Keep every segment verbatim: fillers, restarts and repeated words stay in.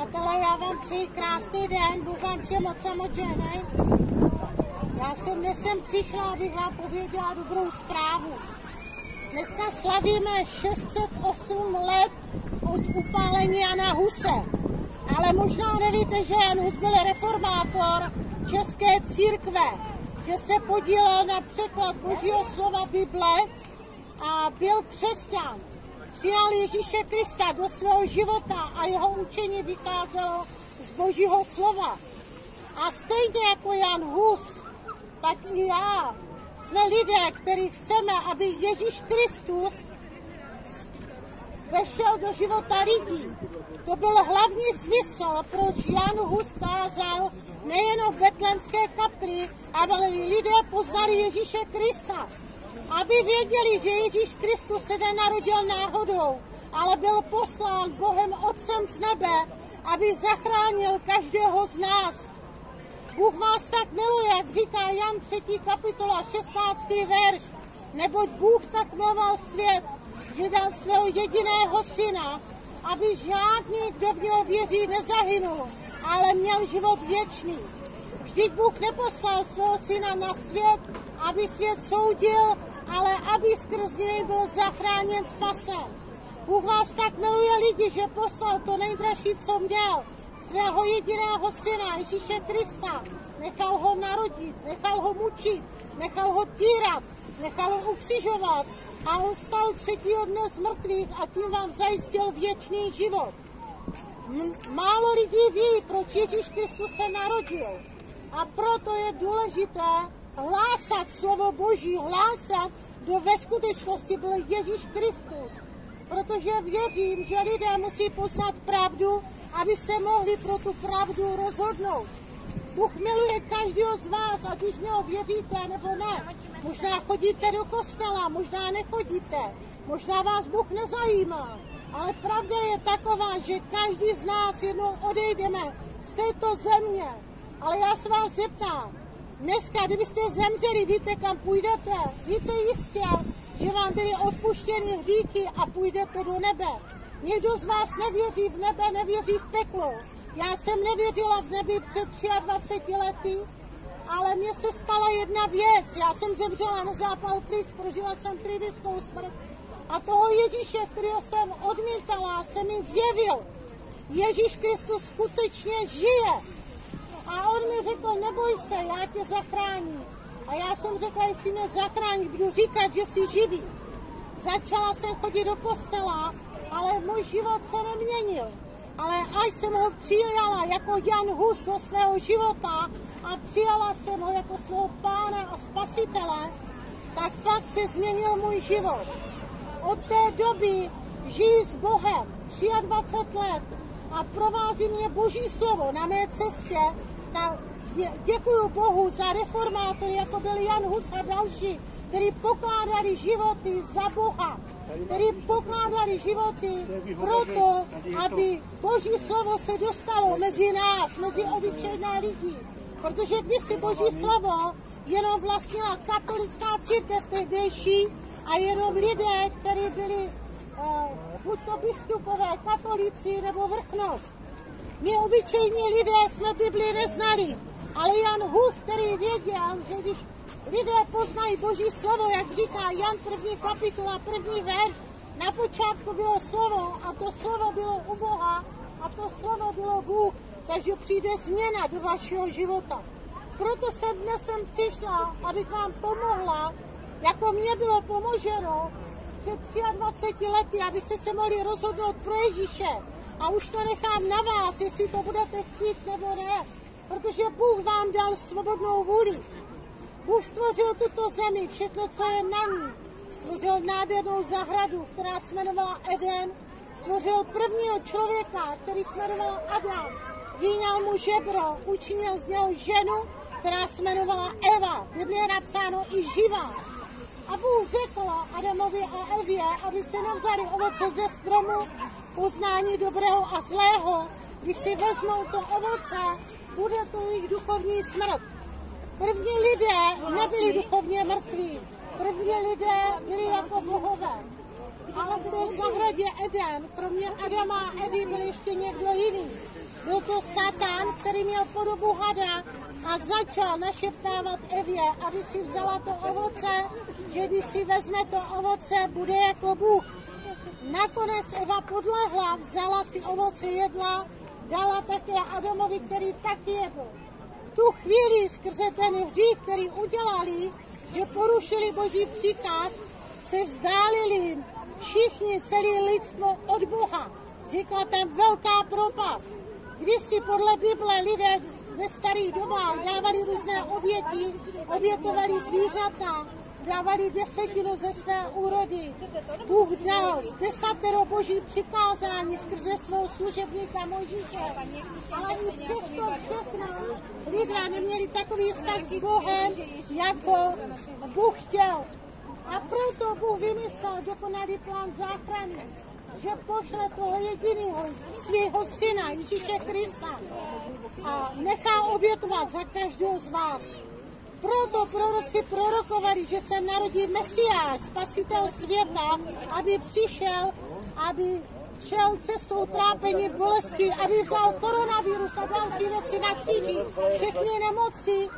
Přátelé, já vám přeji krásný den, Bůh vám všem moc moc žehnej. Já jsem dnes sem přišla, abych vám pověděla dobrou zprávu. Dneska slavíme šest set osm let od upálení Jana Huse. Ale možná nevíte, že Jan Hus byl reformátor České církve, že se podílel na překlad Božího slova Bible a byl křesťan. Přijal Ježíše Krista do svého života a jeho učení vycházelo z Božího slova. A stejně jako Jan Hus, tak i já jsme lidé, kteří chceme, aby Ježíš Kristus vešel do života lidí. To byl hlavní smysl, proč Jan Hus kázal nejenom v Betlémské kapli, ale lidé poznali Ježíše Krista. Aby věděli, že Ježíš Kristus se nenarodil náhodou, ale byl poslán Bohem Otcem z nebe, aby zachránil každého z nás. Bůh vás tak miluje, jak říká Jan třetí kapitola šestnáctý verš, neboť Bůh tak miloval svět, že dal svého jediného syna, aby žádný, kdo v něho věří, nezahynul, ale měl život věčný. Vždyť Bůh neposlal svého syna na svět, aby svět soudil, ale aby skrz něj byl zachráněn, spasen. Bůh vás tak miluje lidi, že poslal to nejdražší, co měl, svého jediného syna, Ježíše Krista. Nechal ho narodit, nechal ho mučit, nechal ho týrat, nechal ho ukřižovat a on stal třetího dne z mrtvých a tím vám zajistil věčný život. Málo lidí ví, proč Ježíš Kristus se narodil. A proto je důležité hlásat slovo Boží, hlásat, kdo ve skutečnosti byl Ježíš Kristus. Protože věřím, že lidé musí poznat pravdu, aby se mohli pro tu pravdu rozhodnout. Bůh miluje každého z vás, ať už něho věříte nebo ne. Možná chodíte do kostela, možná nechodíte, možná vás Bůh nezajímá. Ale pravda je taková, že každý z nás jednou odejdeme z této země. Ale já se vás zeptám, dneska, kdybyste zemřeli, víte, kam půjdete? Víte jistě, že vám byly odpuštěny hříchy a půjdete do nebe. Někdo z vás nevěří v nebe, nevěří v peklo. Já jsem nevěřila v nebi před dvaceti třemi lety, ale mně se stala jedna věc. Já jsem zemřela na zápal plic, prožila jsem klinickou smrt. A toho Ježíše, kterého jsem odmítala, se mi zjevil. Ježíš Kristus skutečně žije. A on mi řekl, neboj se, já tě zachráním. A já jsem řekla, jestli mě zachrání, budu říkat, že jsi živý. Začala jsem chodit do kostela, ale můj život se neměnil. Ale až jsem ho přijala jako Jan Hus do svého života a přijala jsem ho jako svého pána a spasitele, tak pak se změnil můj život. Od té doby žiji s Bohem dvacet tři let a provází mě Boží slovo na mé cestě. Děkuji Bohu za reformátory, jako byl Jan Hus a další, kteří pokládali životy za Boha, kteří pokládali životy proto, aby Boží slovo se dostalo mezi nás, mezi obyčejné lidi. Protože když si Boží slovo jenom vlastnila katolická církev tehdejší a jenom lidé, kteří byli uh, buď to biskupové, katolíci nebo vrchnost. My obyčejní lidé jsme Bibli neznali, ale Jan Hus, který věděl, že když lidé poznají Boží slovo, jak říká Jan první kapitola, první verš, na počátku bylo slovo a to slovo bylo u Boha a to slovo bylo Bůh, takže přijde změna do vašeho života. Proto jsem dnes sem přišla, abych vám pomohla, jako mně bylo pomoženo před dvaceti třemi lety, abyste se mohli rozhodnout pro Ježíše. A už to nechám na vás, jestli to budete chtít nebo ne, protože Bůh vám dal svobodnou vůli. Bůh stvořil tuto zemi, všechno, co je na ní. Stvořil nádhernou zahradu, která se jmenovala Eden. Stvořil prvního člověka, který se jmenoval Adam. Vyňal mu žebro, učinil z něho ženu, která se jmenovala Eva. V Bibli je napsáno i živá. A Bůh řekl Adamovi a Evě, aby se nevzali ovoce ze stromu poznání dobrého a zlého. Když si vezmou to ovoce, bude to jejich duchovní smrt. První lidé nebyli duchovně mrtví. První lidé byli jako bohové. Ale v té zahradě Eden, kromě Adama a Evy, byl ještě někdo jiný. Byl to Satan, který měl podobu hada a začal našeptávat Evě, aby si vzala to ovoce, že když si vezme to ovoce, bude jako Bůh. Nakonec Eva podlehla, vzala si ovoce, jedla, dala také Adamovi, který taky jedl. V tu chvíli skrze ten hřích, který udělali, že porušili Boží příkaz, se vzdálili všichni, celé lidstvo od Boha. Vznikla tam velká propast. Když si podle Bible lidé ve starých dobách dávali různé oběti, obětovali zvířata, dávali desetinu ze své úrody. Bůh dal desatero Boží přikázání skrze svou služebníka Mojžíše. Ale i přesto všechno lidé neměli takový vztah s Bohem, jako Bůh chtěl. A proto Bůh vymyslel dokonalý plán záchrany, že pošle toho jediného svého syna Ježíše Krista a nechá obětovat za každého z vás. Proto proroci prorokovali, že se narodí Mesiáš, spasitel světa, aby přišel, aby šel cestou trápení bolesti, aby vzal koronavirus a další věci na kříži, všechny nemoci.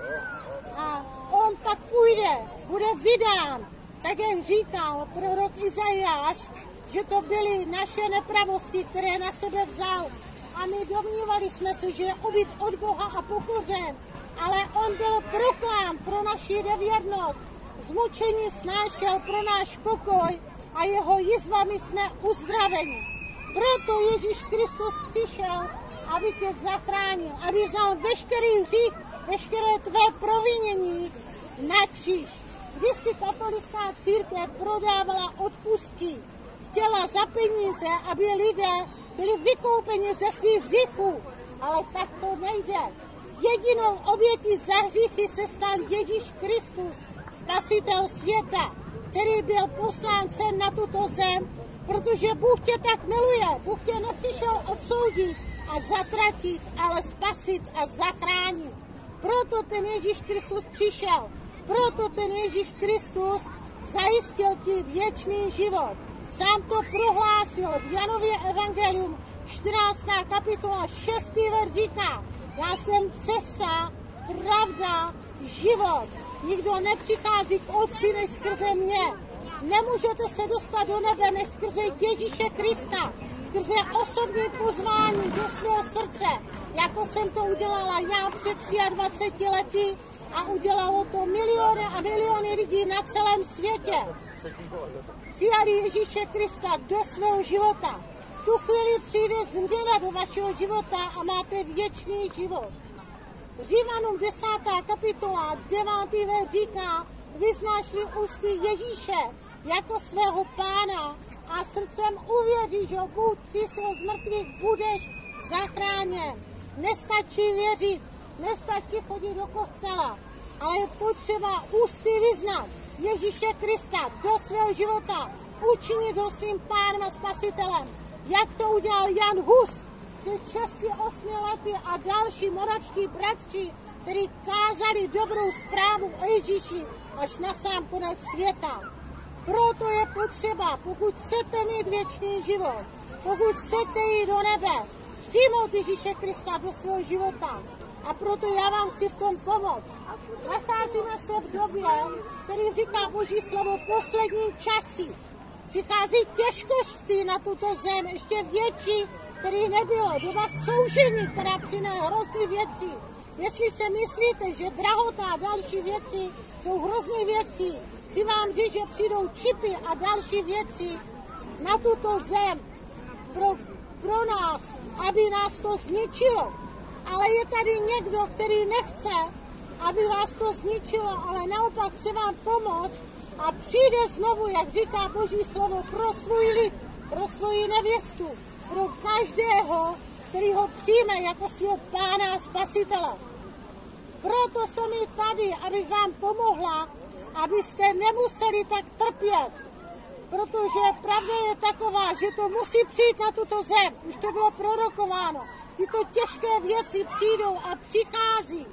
A on pak půjde, bude vydán, tak jak říkal prorok Izajáš, že to byly naše nepravosti, které na sebe vzal. A my domnívali jsme se, že je obit od Boha a pokořen. Ale on byl proklán pro naši nevěrnost. Zmučení snášel pro náš pokoj a jeho jizvami jsme uzdraveni. Proto Ježíš Kristus přišel, aby tě zachránil, aby vzal veškerý hřích, veškeré tvé provinění na kříž. Když si katolická církev prodávala odpustky, chtěla za peníze, aby lidé byli vykoupeni ze svých hříchů, ale tak to nejde. Jedinou obětí za hříchy se stal Ježíš Kristus, spasitel světa, který byl posláncem na tuto zem, protože Bůh tě tak miluje. Bůh tě nepřišel odsoudit a zatratit, ale spasit a zachránit. Proto ten Ježíš Kristus přišel. Proto ten Ježíš Kristus zajistil ti věčný život. Sám to prohlásil v Janově evangelium čtrnáctá kapitola šestý verš říká: já jsem cesta, pravda, život. Nikdo nepřichází k Otci než skrze mě. Nemůžete se dostat do nebe než skrze Ježíše Krista, skrze osobní pozvání do svého srdce, jako jsem to udělala já před dvaceti třemi lety a udělalo to miliony a miliony lidí na celém světě. Přijali Ježíše Krista do svého života. V tu chvíli přijde změna do vašeho života a máte věčný život. Římanům desátá kapitola devátý verš říká: vyznáš-li ústy Ježíše jako svého pána a srdcem uvěříš, že Bůh přišel z mrtvých, budeš zachráněn. Nestačí věřit, nestačí chodit do kostela, ale je potřeba ústy vyznat Ježíše Krista do svého života, učinit ho svým pánem a spasitelem. Jak to udělal Jan Hus před šesti osmi lety a další moravští bratři, kteří kázali dobrou zprávu o Ježíši až na sám konec světa. Proto je potřeba, pokud chcete mít věčný život, pokud chcete jít do nebe, přijmout Ježíše Krista do svého života. A proto já vám chci v tom pomoct. Nacházíme se v době, který říká Boží slovo, poslední časy. Přichází těžkosti na tuto zem, ještě větší, který nebylo. Doba soužení, která přinese hrozný věci. Jestli se myslíte, že drahota a další věci jsou hrozný věci, chci vám říct, že přijdou čipy a další věci na tuto zem pro, pro nás, aby nás to zničilo. Ale je tady někdo, který nechce, aby vás to zničilo, ale naopak chce vám pomoct a přijde znovu, jak říká Boží slovo, pro svůj lid, pro svoji nevěstu, pro každého, který ho přijme jako svého pána a spasitele. Proto jsem i tady, abych vám pomohla, abyste nemuseli tak trpět. Protože pravda je taková, že to musí přijít na tuto zem. Už to bylo prorokováno. Tyto těžké věci přijdou a přichází.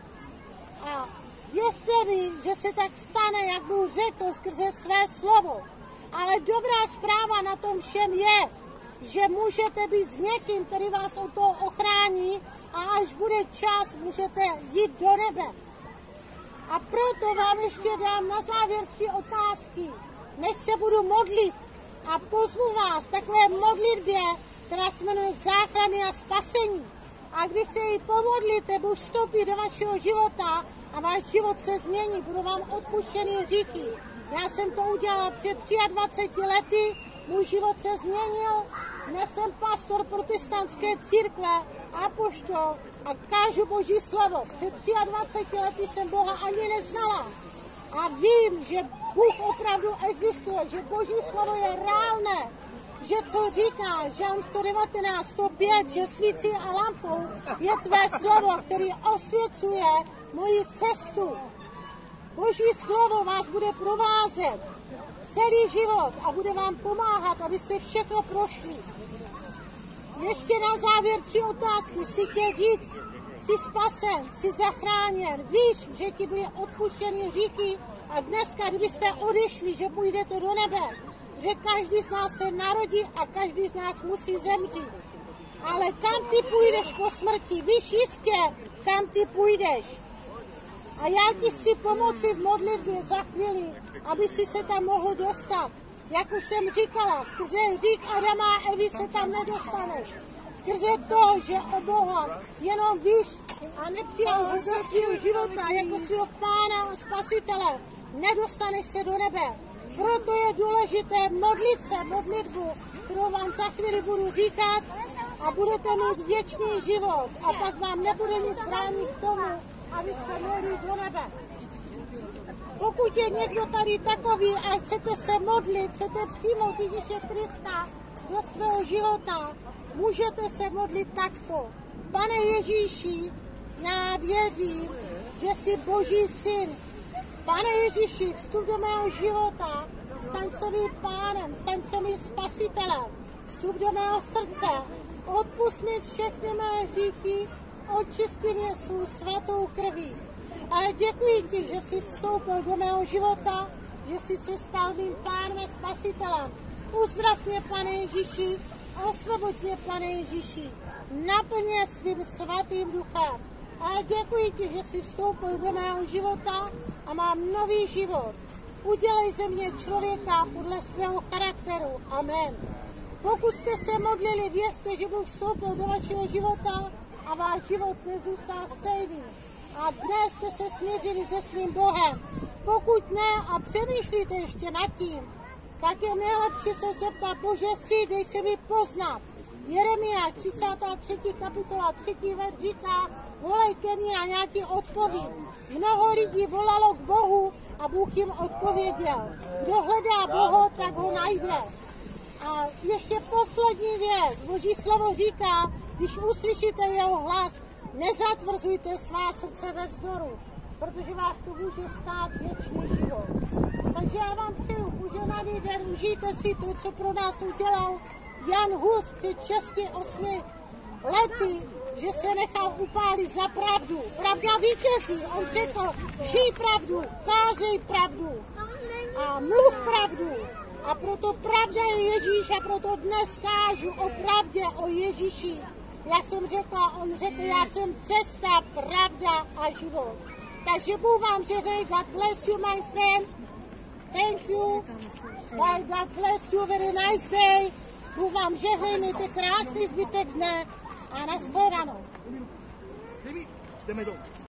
A věřte mi, že se tak stane, jak Bůh řekl skrze své slovo. Ale dobrá zpráva na tom všem je, že můžete být s někým, který vás od toho ochrání a až bude čas, můžete jít do nebe. A proto vám ještě dám na závěr tři otázky, než se budu modlit. A pozvu vás takové modlitbě, která se jmenuje záchrany a spasení. A když se jí pomodlíte, Bůh vstoupí do vašeho života a váš život se změní, budou vám odpuštěny hříchy. Já jsem to udělala před dvaceti třemi lety, můj život se změnil, dnes jsem pastor protestantské církve, apoštol a kážu Boží slovo. Před dvaceti třemi lety jsem Boha ani neznala. A vím, že Bůh opravdu existuje, že Boží slovo je reálné, že co říká Žalm sto devatenáct, sto pět, že svící a lampou je tvé slovo, který osvěcuje moji cestu. Boží slovo vás bude provázet celý život a bude vám pomáhat, abyste všechno prošli. Ještě na závěr tři otázky. Chci tě říct, jsi spasen, jsi zachráněn, víš, že ti byly odpuštěny hříchy a dneska, kdybyste odešli, že půjdete do nebe, že každý z nás se narodí a každý z nás musí zemřít. Ale kam ty půjdeš po smrti? Víš jistě, kam ty půjdeš. A já ti chci pomoci v modlitbě za chvíli, aby si se tam mohl dostat. Jak už jsem říkala, skrze hřích Adama a Evy se tam nedostaneš. Skrze to, že o Boha jenom víš a nepřijal ho do svého života jako svého pána a spasitele, nedostaneš se do nebe. Proto je důležité modlit se modlitbu, kterou vám za chvíli budu říkat a budete mít věčný život a pak vám nebude nic bránit k tomu, abyste mohli do nebe. Pokud je někdo tady takový a chcete se modlit, chcete přijmout Ježíše Krista do svého života, můžete se modlit takto. Pane Ježíši, já věřím, že jsi Boží syn. Pane Ježíši, vstup do mého života, staň se mým pánem, staň se mým spasitelem, vstup do mého srdce, odpusť mi všechny mé hříchy, očisti mě svou svatou krví. A děkuji ti, že jsi vstoupil do mého života, že jsi se stal mým pánem a spasitelem. Uzdrav mě, Pane Ježíši, osvoboď mě, Pane Ježíši, naplň mě svým svatým duchem. A děkuji ti, že jsi vstoupil do mého života a mám nový život. Udělej ze mě člověka podle svého charakteru. Amen. Pokud jste se modlili, věřte, že Bůh vstoupil do vašeho života a váš život nezůstal stejný. A dnes jste se smířili se svým Bohem. Pokud ne a přemýšlíte ještě nad tím, tak je nejlepší se zeptat, Bože, si, dej se mi poznat. Jeremiáš třicátá třetí kapitola třetí verš říká, volej ke mně a já ti odpovím. Mnoho lidí volalo k Bohu a Bůh jim odpověděl. Kdo hledá Boha, tak ho najde. A ještě poslední věc. Boží slovo říká, když uslyšíte jeho hlas, nezatvrzujte svá srdce ve vzdoru, protože vás to může stát věčný život. Takže já vám přeju požehnaný den, užijte si to, co pro nás udělal Jan Hus před šesti osmi lety, že se nechal upálit za pravdu. Pravda vítězí. On řekl, žij pravdu, kázej pravdu a mluv pravdu. A proto pravda je Ježíš a proto dnes kážu o pravdě, o Ježíši. Já jsem řekla, on řekl, já jsem cesta, pravda a život. Takže Bůh vám žehnej, God bless you, my friend. Thank you. Bye, God bless you, very nice day. Bůh vám žehnej, mějte krásný zbytek dne a nashledanou. Jdeme dolů.